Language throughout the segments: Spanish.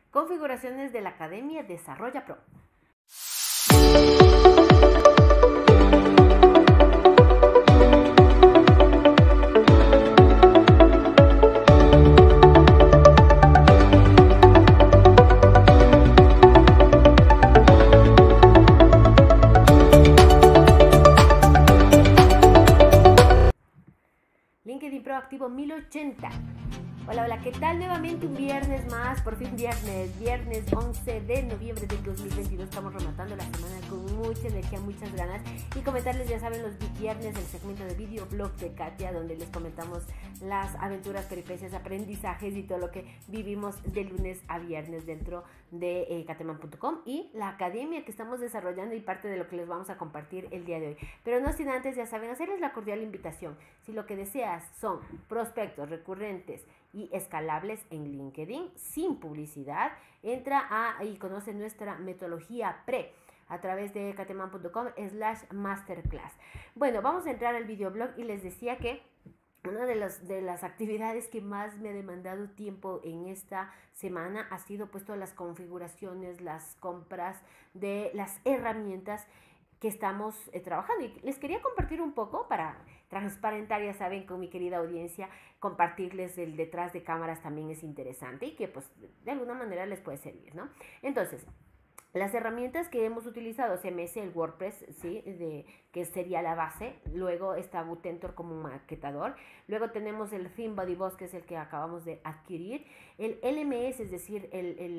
Configuraciones de la Academia Desarrolla Pro. LinkedIn Pro activo 1080. Hola, hola, ¿qué tal? Nuevamente un viernes más, por fin viernes 11 de noviembre del 2022. Estamos rematando la semana con mucha energía, muchas ganas. Y comentarles, ya saben, los viernes el segmento de videoblog de Katia, donde les comentamos las aventuras, peripecias, aprendizajes y todo lo que vivimos de lunes a viernes dentro de kateman.com y la academia que estamos desarrollando y parte de lo que les vamos a compartir el día de hoy. Pero no sin antes, ya saben, hacerles la cordial invitación. Si lo que deseas son prospectos recurrentes y escalables en LinkedIn sin publicidad, entra y conoce nuestra metodología PRE a través de kateman.com/masterclass. Bueno, vamos a entrar al videoblog y les decía que una de las actividades que más me ha demandado tiempo en esta semana ha sido pues todas las configuraciones, las compras de las herramientas que estamos trabajando. Y les quería compartir un poco para transparentar, ya saben, con mi querida audiencia, compartirles el detrás de cámaras también es interesante y que pues de alguna manera les puede servir, ¿no? Entonces, las herramientas que hemos utilizado, CMS, el WordPress, ¿sí? Que sería la base. Luego está Butentor como un maquetador. Luego tenemos el ThemeBuddyBoss, que es el que acabamos de adquirir. El LMS, es decir,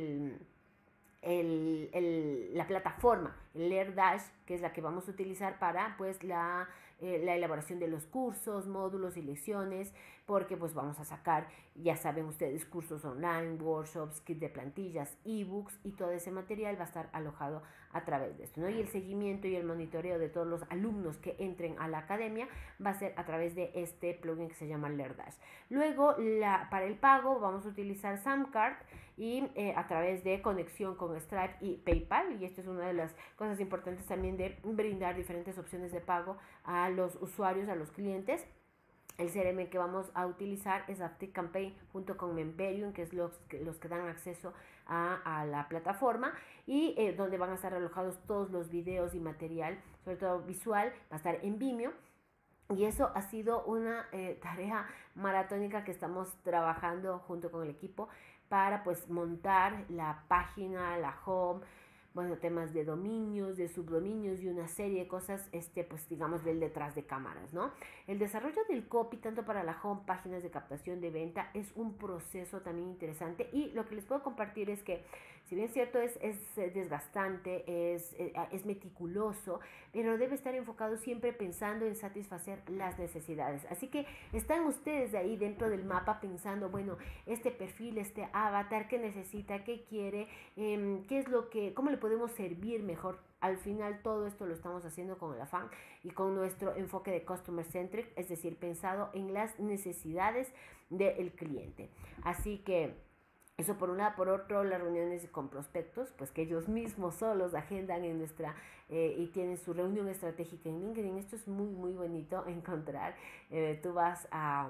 la plataforma, el LearnDash, que es la que vamos a utilizar para pues la elaboración de los cursos, módulos y lecciones, porque pues vamos a sacar, ya saben ustedes, cursos online, workshops, kits de plantillas, ebooks y todo ese material va a estar alojado a través de esto, ¿no? Y el seguimiento y el monitoreo de todos los alumnos que entren a la academia va a ser a través de este plugin que se llama LearnDash. Luego, para el pago vamos a utilizar Samcart y a través de conexión con Stripe y PayPal, y esto es una de las cosas importantes también de brindar diferentes opciones de pago a los usuarios, a los clientes. El CRM que vamos a utilizar es ActiveCampaign junto con Memberium, que es los que dan acceso a la plataforma y donde van a estar alojados todos los videos y material, sobre todo visual, va a estar en Vimeo. Y eso ha sido una tarea maratónica que estamos trabajando junto con el equipo para pues montar la página, la home, bueno, temas de dominios, de subdominios y una serie de cosas, pues digamos del detrás de cámaras, ¿no? El desarrollo del copy, tanto para la home, páginas de captación de venta, es un proceso también interesante y lo que les puedo compartir es que, si bien es cierto, es desgastante, es meticuloso, pero debe estar enfocado siempre pensando en satisfacer las necesidades. Así que están ustedes ahí dentro del mapa pensando, bueno, este perfil, este avatar, ¿qué necesita? ¿Qué quiere? ¿Qué es lo que, cómo le podemos servir mejor? Al final todo esto lo estamos haciendo con el afán y con nuestro enfoque de Customer Centric, es decir, pensado en las necesidades del cliente. Así que eso por un lado. Por otro, las reuniones con prospectos, pues que ellos mismos solos agendan en y tienen su reunión estratégica en LinkedIn. Esto es muy, muy bonito encontrar. Tú vas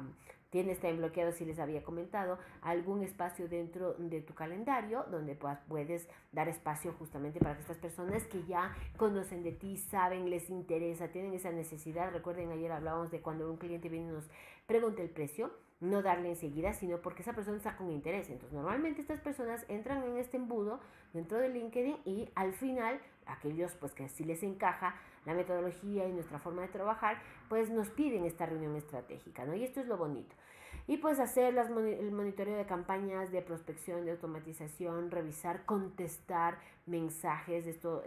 tienes también bloqueado, si les había comentado, algún espacio dentro de tu calendario donde puedes dar espacio justamente para que estas personas que ya conocen de ti, saben, les interesa, tienen esa necesidad. Recuerden, ayer hablábamos de cuando un cliente viene y nos pregunta el precio, no darle enseguida, sino porque esa persona está con interés. Entonces, normalmente estas personas entran en este embudo dentro de LinkedIn y al final, aquellos pues que sí les encaja la metodología y nuestra forma de trabajar, pues nos piden esta reunión estratégica, ¿no? Y esto es lo bonito. Y pues hacer el monitoreo de campañas de prospección, de automatización, revisar, contestar mensajes, esto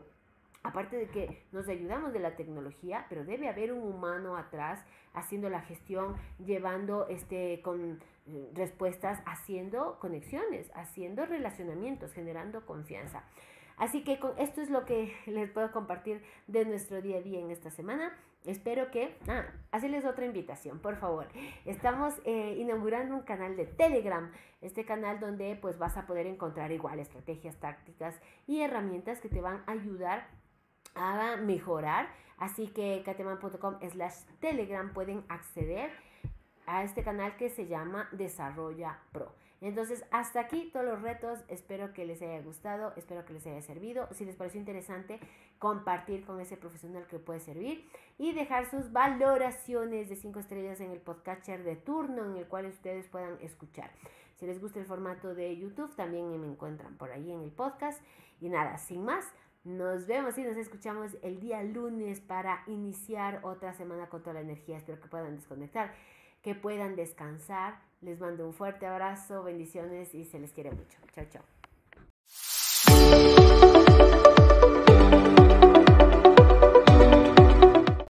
aparte de que nos ayudamos de la tecnología, pero debe haber un humano atrás haciendo la gestión, llevando con respuestas, haciendo conexiones, haciendo relacionamientos, generando confianza. Así que esto es lo que les puedo compartir de nuestro día a día en esta semana. Espero que... hacerles otra invitación, por favor. Estamos inaugurando un canal de Telegram. Este canal donde pues vas a poder encontrar igual estrategias, tácticas y herramientas que te van a ayudar a mejorar. Así que kateman.com/telegram pueden acceder a este canal que se llama Desarrolla Pro. Entonces, hasta aquí todos los retos. Espero que les haya gustado, espero que les haya servido. Si les pareció interesante, compartir con ese profesional que puede servir y dejar sus valoraciones de 5 estrellas en el podcatcher de turno en el cual ustedes puedan escuchar. Si les gusta el formato de YouTube, también me encuentran por ahí en el podcast. Y nada, sin más, nos vemos y nos escuchamos el día lunes para iniciar otra semana con toda la energía. Espero que puedan desconectar, que puedan descansar. Les mando un fuerte abrazo, bendiciones y se les quiere mucho. Chao, chao.